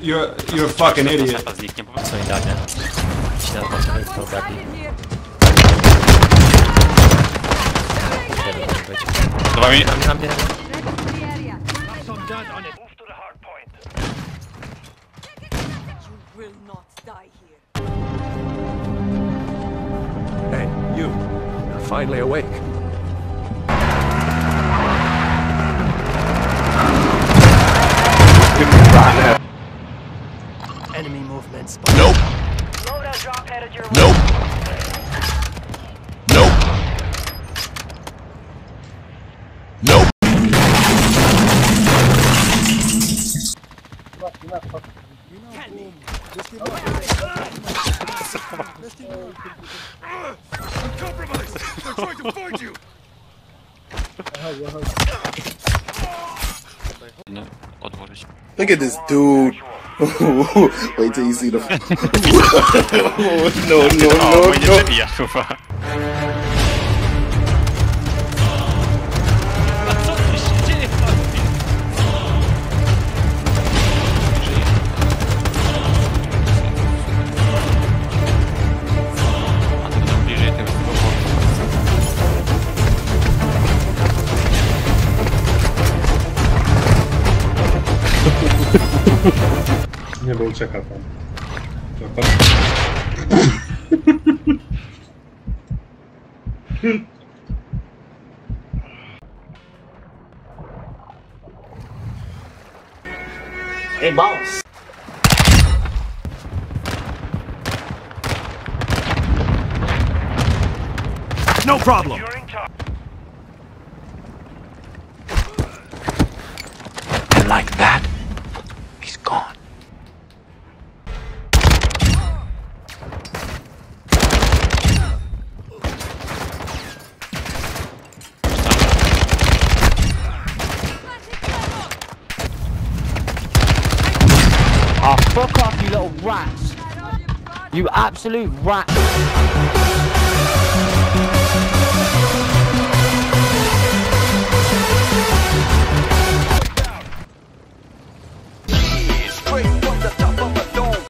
You're a fucking idiot. Co nie da, nie? Ślad właśnie to zabij. Za wami. Na mnie. Hey, you. You're finally awake. Enemy movement spot. Nope. Nope. Nope. Nope. They're trying to find you. Look at this dude. Wait till you see the. No. Nie, bo ucieka tam. Hey, boss. No problem. And like that, he's gone. Oh, fuck off, you little rats! You absolute rats!